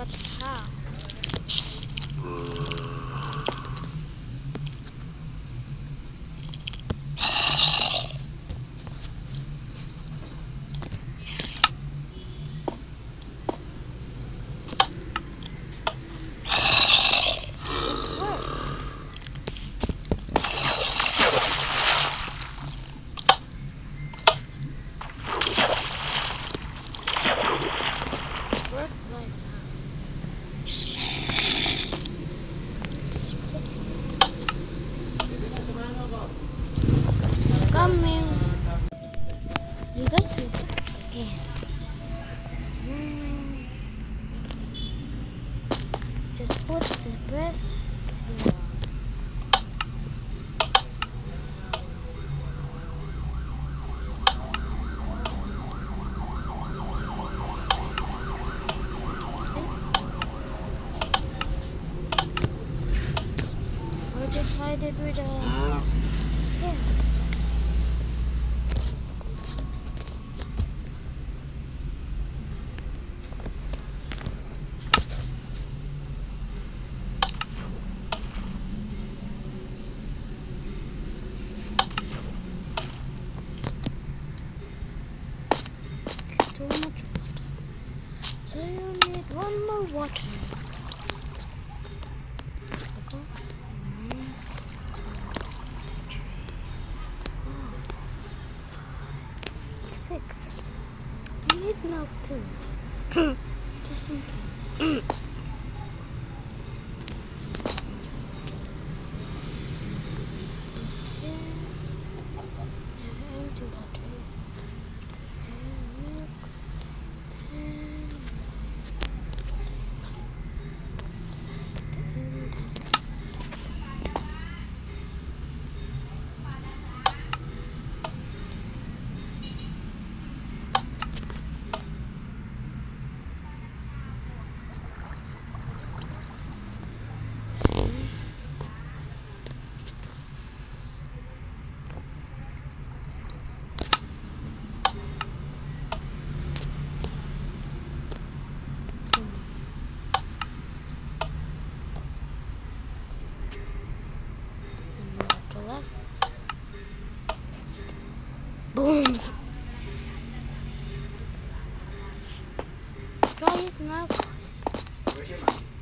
But how? Coming. You got to again. Just put the press here. Or just hide it with a here. Too much water. So you need one more water. Six. You need milk too. Just in case. Boom! Try it now, guys.